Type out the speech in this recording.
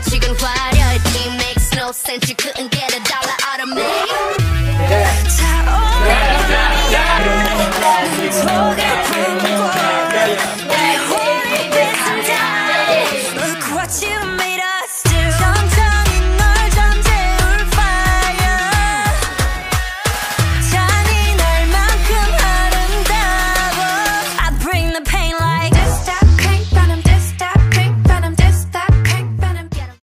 지금 화려해. It makes no sense. You couldn't get a dollar.